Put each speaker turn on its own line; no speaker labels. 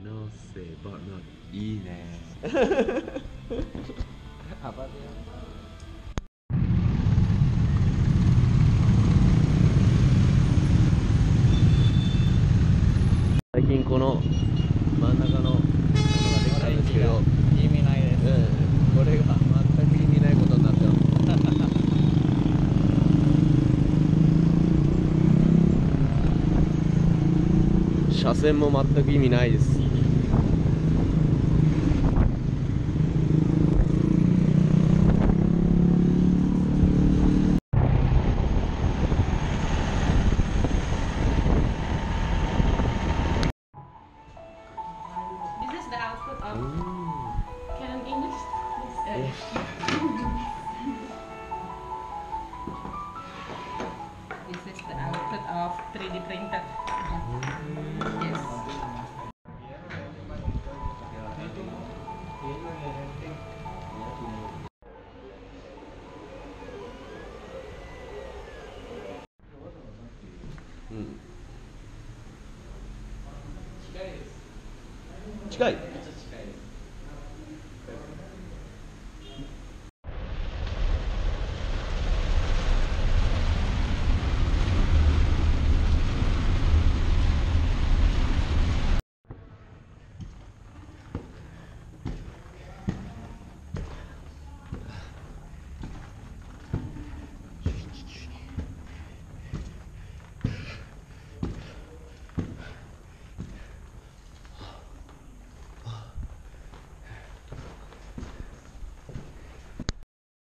No say but not いいねアバデ最近この真ん中のものができたんですけど
意味ないです、
これが全く意味ないことになってます車線も全く意味ないです。
This is the output of Canon English. This is the output of 3D printed. Yes.
近い。